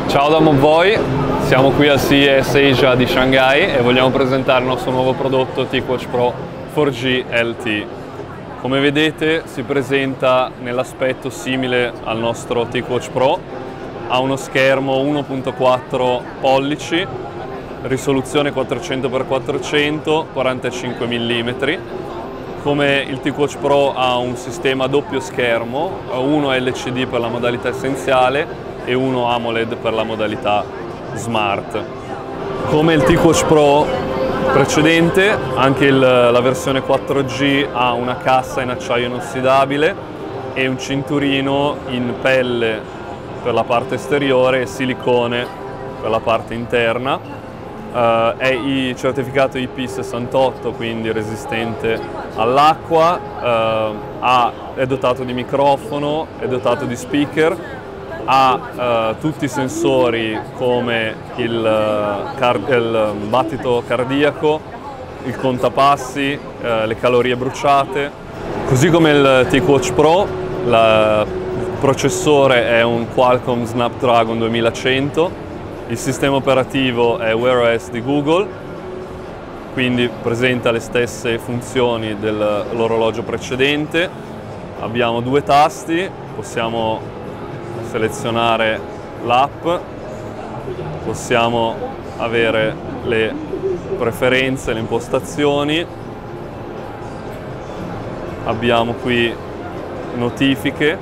Ciao da Mobvoi, siamo qui al CES Asia di Shanghai e vogliamo presentare il nostro nuovo prodotto TicWatch Pro 4G LTE. Come vedete si presenta nell'aspetto simile al nostro TicWatch Pro, ha uno schermo 1.4 pollici, risoluzione 400x400, 45 mm. Come il TicWatch Pro ha un sistema a doppio schermo, uno LCD per la modalità essenziale e uno AMOLED per la modalità Smart. Come il TicWatch Pro precedente, anche la versione 4G ha una cassa in acciaio inossidabile e un cinturino in pelle per la parte esteriore e silicone per la parte interna. È certificato IP68, quindi resistente all'acqua, è dotato di microfono, è dotato di speaker, ha tutti i sensori come il battito cardiaco, il contapassi, le calorie bruciate. Così come il TicWatch Pro, il processore è un Qualcomm Snapdragon 2100, il sistema operativo è Wear OS di Google, quindi presenta le stesse funzioni dell'orologio precedente. Abbiamo due tasti, possiamo selezionare l'app, possiamo avere le preferenze, le impostazioni, abbiamo qui notifiche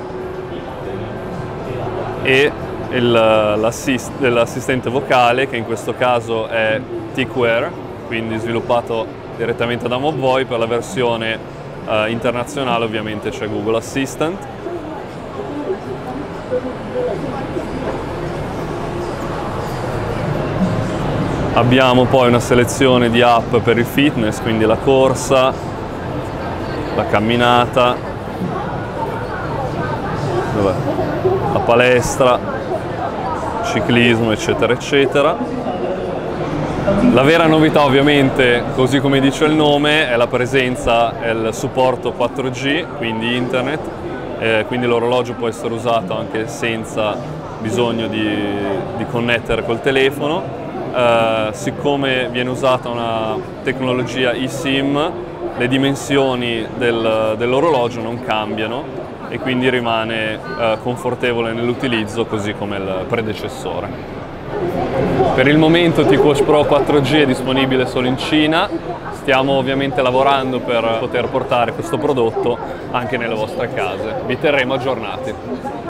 e l'assistente vocale, che in questo caso è TicWear, quindi sviluppato direttamente da Mobvoi. Per la versione internazionale ovviamente c'è Google Assistant. Abbiamo poi una selezione di app per il fitness, quindi la corsa, la camminata, la palestra, ciclismo, eccetera eccetera. La vera novità ovviamente, così come dice il nome, è la presenza e il supporto 4G, quindi internet, quindi l'orologio può essere usato anche senza bisogno di connettere col telefono. Siccome viene usata una tecnologia eSIM, le dimensioni dell'orologio non cambiano e quindi rimane confortevole nell'utilizzo, così come il predecessore. Per il momento TicWatch Pro 4G è disponibile solo in Cina, stiamo ovviamente lavorando per poter portare questo prodotto anche nelle vostre case. Vi terremo aggiornati.